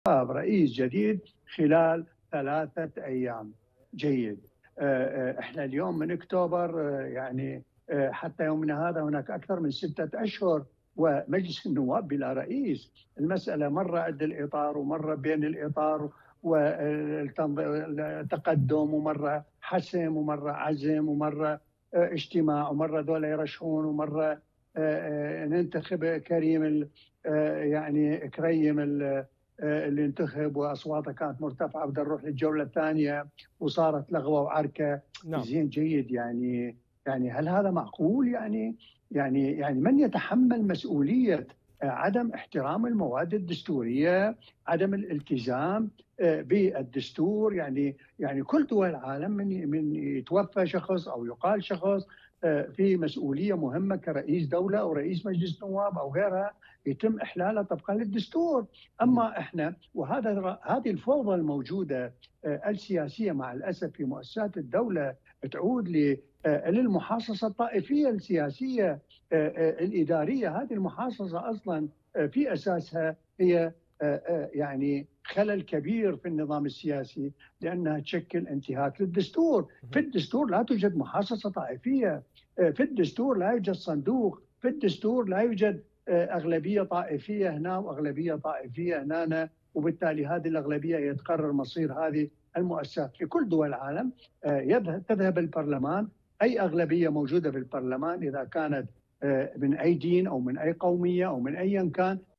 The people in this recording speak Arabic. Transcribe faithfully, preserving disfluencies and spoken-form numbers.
رئيس جديد خلال ثلاثة أيام. جيد. إحنا اليوم من أكتوبر، يعني حتى يومنا هذا هناك أكثر من ستة أشهر ومجلس النواب بلا رئيس. المسألة مرة عند الإطار ومرة بين الإطار والتقدم، ومرة حسم ومرة عزم ومرة اجتماع، ومرة ذولا يرشحون ومرة ننتخب كريم، يعني كريم اللي انتخب واصواته كانت مرتفعه، بدنا نروح للجوله الثانيه وصارت لغوه وعركه. نعم. زين جيد. يعني يعني هل هذا معقول؟ يعني يعني يعني من يتحمل مسؤوليه عدم احترام المواد الدستوريه، عدم الالتزام بالدستور؟ يعني يعني كل دول العالم من من يتوفى شخص او يقال شخص في مسؤوليه مهمه كرئيس دوله او رئيس مجلس نواب او غيرها، يتم احلالها طبقا للدستور. اما احنا وهذا هذه الفوضى الموجوده السياسيه مع الاسف في مؤسسات الدوله تعود للمحاصصه الطائفيه السياسيه الاداريه. هذه المحاصصه اصلا في اساسها هي يعني خلل كبير في النظام السياسي، لانها تشكل انتهاك للدستور. في الدستور لا توجد محاصصه طائفيه، في الدستور لا يوجد صندوق، في الدستور لا يوجد أغلبية طائفية هنا وأغلبية طائفية هنا، وبالتالي هذه الأغلبية يتقرر مصير هذه المؤسسات. في كل دول العالم تذهب البرلمان، أي أغلبية موجودة بالبرلمان إذا كانت من أي دين أو من أي قومية أو من أي كان،